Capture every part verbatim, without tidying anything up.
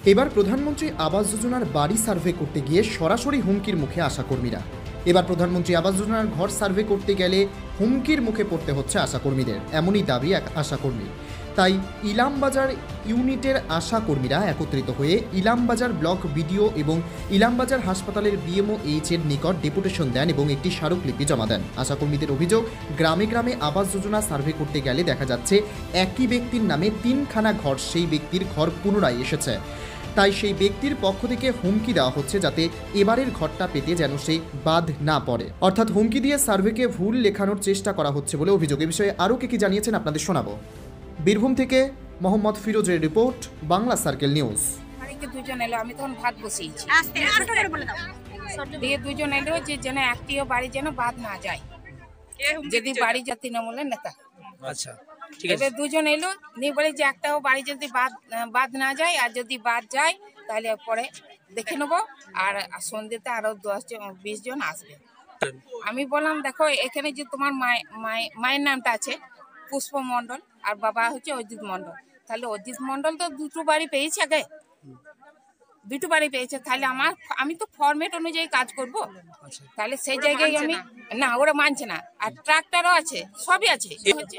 এবার প্রধানমন্ত্রী আবাস যোজনার বাড়ি সার্ভে করতে গিয়ে সরাসরি হুমকির মুখে আশাকর্মীরা। এবার প্রধানমন্ত্রী আবাস যোজনার ঘর সার্ভে করতে গেলে হুমকির মুখে পড়তে হচ্ছে আশাকর্মীদের, এমনই দাবি এক আশাকর্মী। তাই ইলামবাজার ইউনিটের আশাকর্মীরা একত্রিত হয়ে ইলামবাজার ব্লক বিডিও এবং ইলামবাজার হাসপাতালের বিএমও এইচ এর নিকট ডেপুটেশন দেন এবং একটি স্মারকলিপি জমা দেন। আশাকর্মীদের অভিযোগ, গ্রামে গ্রামে আবাস যোজনা সার্ভে করতে গেলে দেখা যাচ্ছে একই ব্যক্তির নামে তিনখানা ঘর সেই ব্যক্তির ঘর পুনরায় এসেছে। তাই সেই ব্যক্তির পক্ষ থেকে হুমকি দেওয়া হচ্ছে যাতে এবারের ঘরটা পেতে যেন সে বাদ না পড়ে, অর্থাৎ হুমকি দিয়ে সার্ভেকে ভুল লেখানোর চেষ্টা করা হচ্ছে বলে অভিযোগ। এ বিষয়ে আরও কে কি জানিয়েছেন আপনাদের শোনাবো। বীরভূম থেকে মোহাম্মদ ফিরোজের রিপোর্ট, বাংলা সার্কেল নিউজ। দুজন এলো, আমি তখন ভাত বসিয়েছি, দিয়ে দুজন এলো যে যেন একটিও বাড়ি যেন বাদ না যায়, যদি বাড়ি যা তৃণমূলের নেতা। আচ্ছা, এবার দুজন এলো নিয়ে বলে যে একটাও বাড়ি যদি বাদ বাদ না যায়, আর যদি বাদ যায় তাহলে পরে দেখে নেবো, আর সন্ধ্যেতে আরো দশ জন বিশ জন আসবে। আমি বললাম দেখো এখানে যে তোমার মায় মায়ের নামটা আছে পুষ্প মণ্ডল আর বাবা হচ্ছে অজিত মণ্ডল, তাহলে অজিত মণ্ডল তো দুটো বাড়ি পেয়েছে, আগে দুটো বাড়ি পেয়েছে, তাহলে আমার আমি তো ফরম্যাট অনুযায়ী কাজ করব, তাহলে সেই জায়গায় আমি না, ওরা মানছে না। আর ট্রাক্টরও আছে, সবই আছে।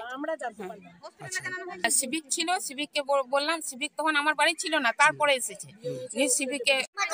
সিভিক ছিল, সিভিককে বললাম, সিভিক তখন আমার বাড়ি ছিল না, তারপরে এসেছে। সিভিককে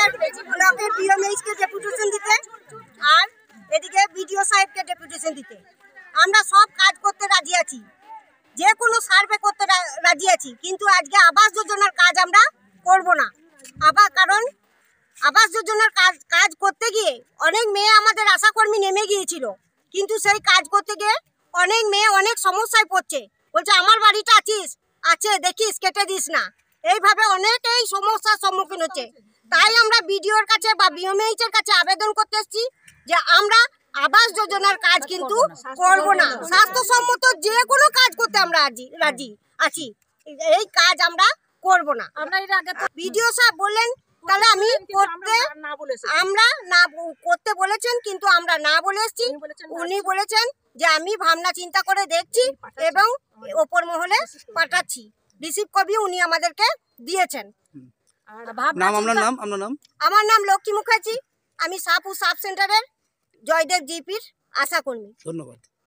ডেপুটেশন দিতে আর এদিকে বিডিও সাহেবকে ডেপুটেশন দিতে, আমরা সব কাজ করতে রাজি আছি, যে কোনো সার্ভে করতে রাজি আছি, কিন্তু আজকে আবাস যোজনার কাজ আমরা করব না। আবার কারণ আবাস যোজনার কাজ কাজ করতে গিয়ে অনেক মেয়ে আমাদের আশাকর্মী নেমে গিয়েছিল, কিন্তু সেই কাজ করতে গিয়ে অনেক মেয়ে অনেক সমস্যায় পড়ছে, বলছে আমার বাড়িটা আছিস আছে দেখিস কেটে দিস না, এইভাবে অনেকেই সমস্যার সম্মুখীন হচ্ছে। তাই আমরা বিডিওর কাছে বা বিএমএইচ এর কাছে আবেদন করতে এসেছি যে আমরা আবাস যোজনার কাজ কিন্তু করব না, স্বাস্থ্যসম্মত যে কোনো কাজ করতে আমরা রাজি রাজি আছি, এই কাজ আমরা করব না। আমরা এর আগে বিডিও সাহেব বললেন তাহলে আমি করতে আমরা না করতে বলেছেন, কিন্তু আমরা না বলে এসেছি। উনি বলেছেন যে আমি ভাবনা চিন্তা করে দেখছি এবং ওপর মহলে পাঠাচ্ছি, রিসিভ কপি উনি আমাদেরকে দিয়েছেন। নাম আপনার নাম আপনার নাম আমার নাম লক্ষ্মী মুখার্জি, আমি সাপুর সাব সেন্টারের জয়দেব জিপির আশাকর্মী। ধন্যবাদ।